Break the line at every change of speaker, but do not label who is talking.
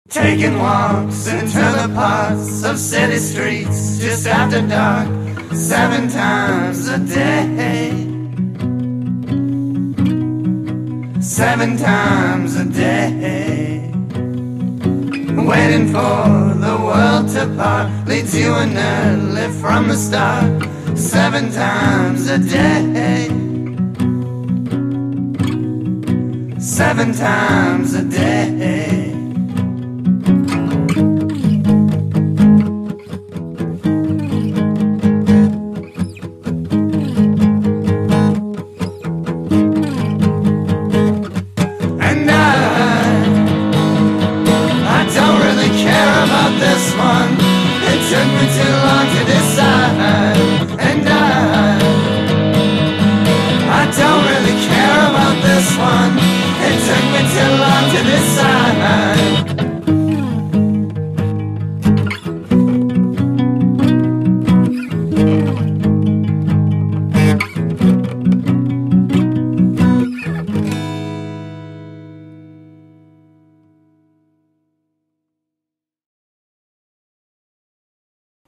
Taking walks into the parts of city streets just after dark, 7 times a day. 7 times a day. Waiting for the world to part leads you in early from the start, 7 times a day. 7 times a day. This one, it took me too long to decide.